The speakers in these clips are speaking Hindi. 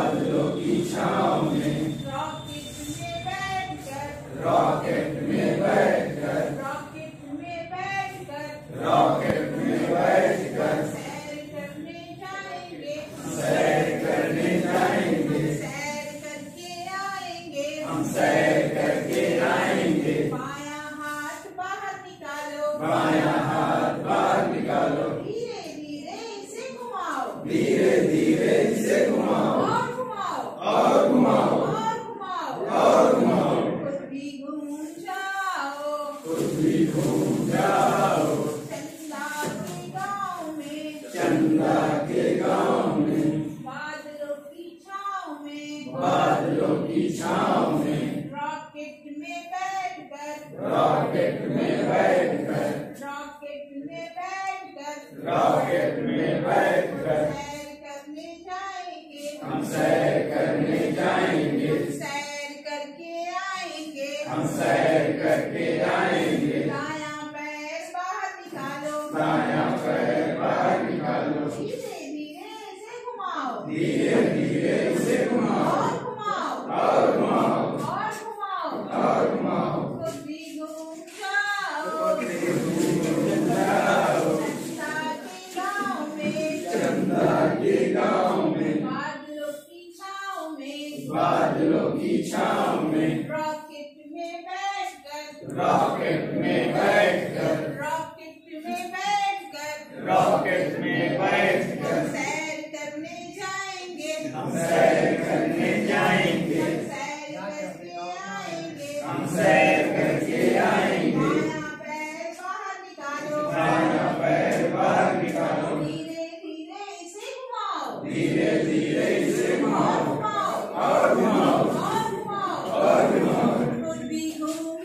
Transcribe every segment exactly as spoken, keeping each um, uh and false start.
बादलों की छाँव में, रॉकेट में बैठकर, रॉकेट में बैठकर, रॉकेट में बैठकर, रॉकेट में बैठकर सैर करने जाएंगे, सैर करने जाएंगे, सैर करके आएंगे, हम सैर करके आएंगे। बायां हाथ बाहर निकालो, बायां हाथ बाहर निकालो, धीरे धीरे इसे घुमाओ, धीरे धीरे इसे घुमाओ, और घुमाओ, और घुमाओ, और घुमाओ, और घुमाओ। खुद भी घूम जाओ, खुद भी घूम जाओ। चंदा के गाँव में, चंदा के गाँव में, बादलों की छाँव में, बादलों की छाँव में, रॉकेट में बैठकर, रॉकेट में बैठकर, रॉकेट में बैठकर, रॉकेट में बैठकर सैर करने जाएंगे, हम सैर करने जाएंगे, सैर करके आएंगे, हम सैर करके आएंगे। दायां पैर बाहर निकालो, दायां पैर बाहर निकालो, धीरे धीरे इसे घुमाओ, धीरे धीरे इसे घुमाओ, और घुमाओ, और घुमाओ, और घुमाओ, और घुमाओ। खुद भी घूम जाओ, खुद भी घूम जाओ। चंदा के गाँव में, चंदा के गाँव में, बादलों की छाँव में, बादलों की छाँव में, रॉकेट में बैठकर, रॉकेट में बैठकर, रॉकेट में बैठकर, रॉकेट में बैठकर सैर करने जाएंगे, हम सैर करने जाएंगे, सैर करके आएंगे, हम सैर करके आएंगे। बायां पैर बाहर निकालो, दायां पैर बाहर निकालो, धीरे धीरे इसे घुमाओ, धीरे धीरे इसे और घुमाओ, घुमाओ, और घुमाओ, और घुमाओ, और घुमाओ। खुद भी घूम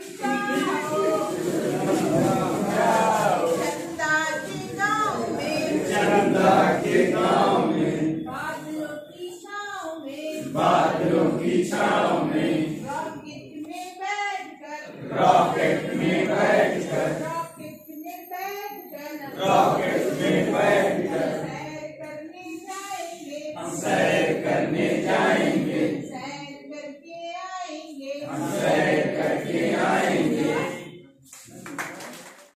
जाओ। जाओ, चंदा के गाँव में, चंदा के गाँव में, बादलों की छाँव में, बादलों की छाँव में, रॉकेट में बैठकर, रॉकेट में बैठकर रॉकेट